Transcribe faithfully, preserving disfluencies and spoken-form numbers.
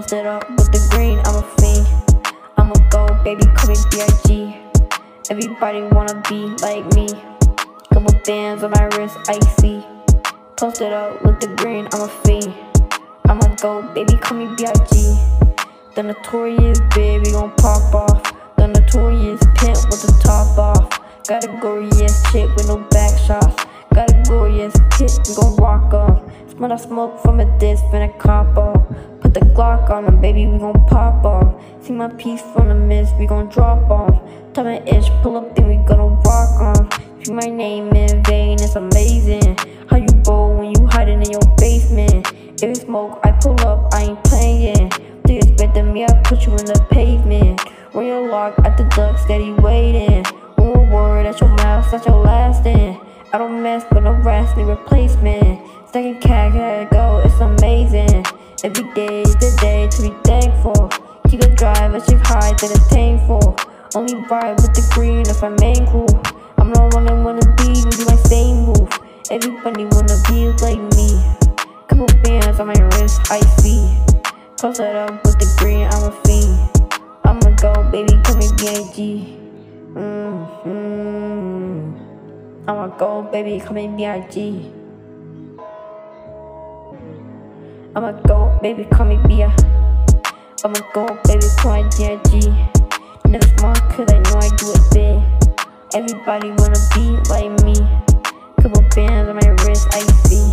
Posted up with the green, I'm a fiend. I'ma go, baby, call me B I G Everybody wanna be like me. Couple bands on my wrist, icy. Posted up with the green, I'm a fiend. I'ma go, baby, call me B I G The notorious big, we gon' pop off. The notorious pimp with the top off. Got a glorious chick with no back shots. Got a glorious kid, we gon' rock off. Smell that smoke from a disc, finna cop off. Put the Glock on him, baby, we gon' pop off. See my piece from the mist, we gon' drop off. Time an itch, pull up, then we gonna rock on. See my name in vain, it's amazing how you roll when you hiding in your basement. If it's smoke, I pull up, I ain't playing. They expecting me, I put you in the pavement. When you're locked at the duck, steady waiting. When we're worried at your mouth, such your lasting. I don't mess with no rest, need replacement. Second cat, gotta go, it's amazing. Every day is the day to be thankful. Keep the drive, a chick high that it's painful. Only ride with the green if I'm main cool. I'm not one that wanna be, you do my same move. Everybody wanna be like me. Couple bands on my wrist, icy. Posted up with the green, I'm a fiend. I'ma go, baby, call me B I G Mm-hmm. I'ma go, baby, call me B I G I'ma go, baby, call me B I I'ma go, baby, call me B I G Never smart, cause I know I do it big. Everybody wanna be like me. Couple bands on my wrist, icy.